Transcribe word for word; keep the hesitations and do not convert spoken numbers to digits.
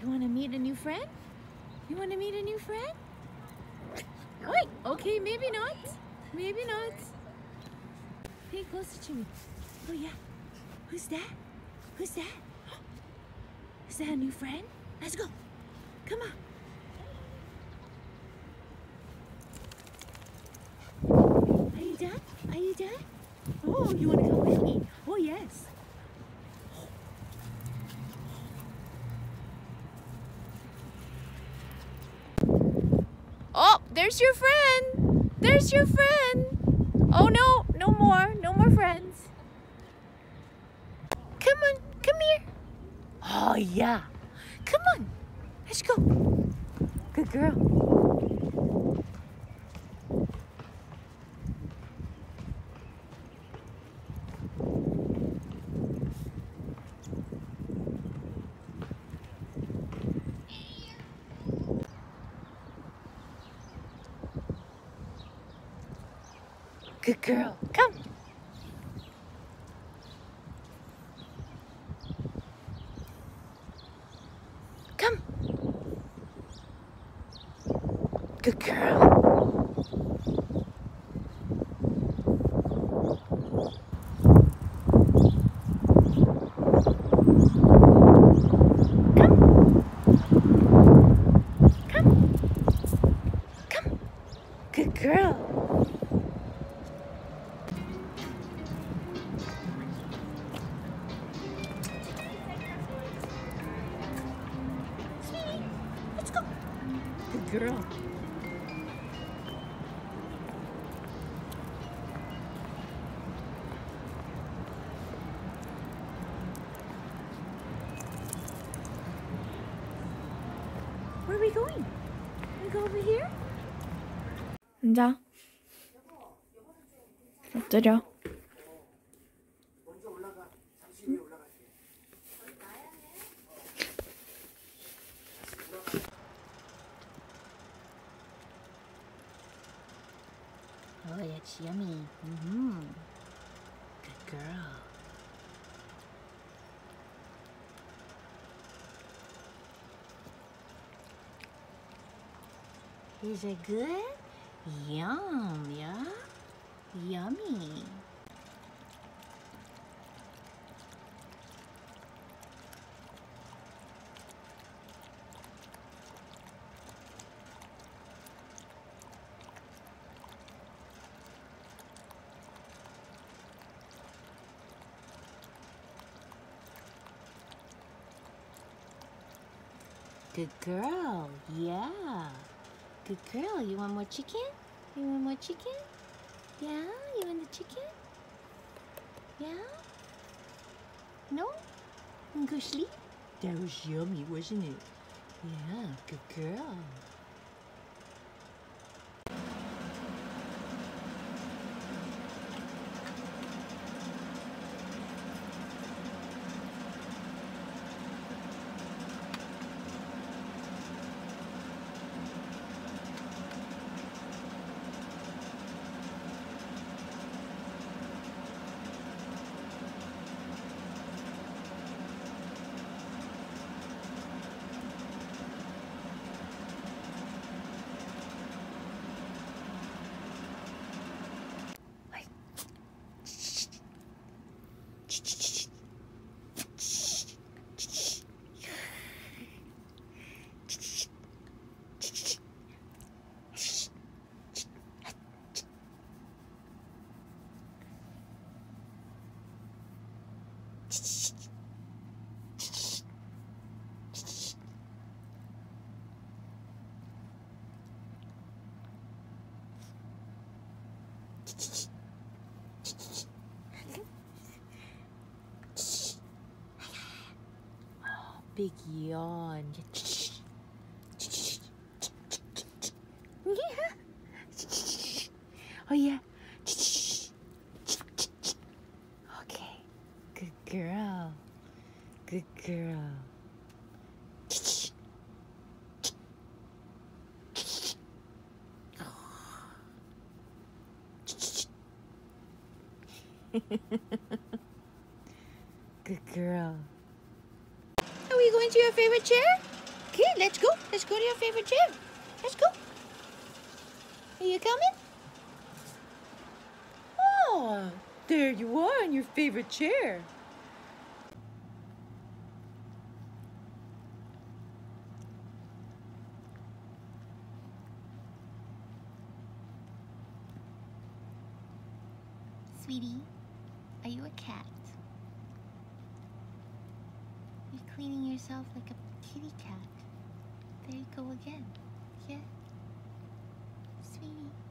You want to meet a new friend? You want to meet a new friend? Wait, okay, maybe not. Maybe not. Pay closer to me. Oh yeah. Who's that? Who's that? Is that a new friend? Let's go. Come on. Are you done? Are you done? Oh, you want to come with me? Oh yes. Oh, there's your friend. There's your friend. Oh no, no more. No more friends. Come on, come here. Oh yeah. Come on. Let's go. Good girl. Good girl. Come. Come. Good girl. Come. Come. Come. Good girl. Sweetie, let's go. Good girl. Where are we going? We go over here? 앉아. 엎드려. Oh, that's yummy. Mm-hmm. Good girl. Is it good? Yum, yeah? Yummy. Good girl, yeah. Good girl. You want more chicken? You want more chicken? Yeah? You want the chicken? Yeah? No? You go sleep? That was yummy, wasn't it? Yeah, good girl. Big yawn. Yeah. Oh yeah. Okay. Good girl. Good girl. Good girl. Are we going to your favorite chair? Okay, let's go. Let's go to your favorite chair. Let's go. Are you coming? Oh, there you are in your favorite chair. Sweetie, are you a cat? You're cleaning yourself like a kitty cat. There you go again. Yeah? Sweetie.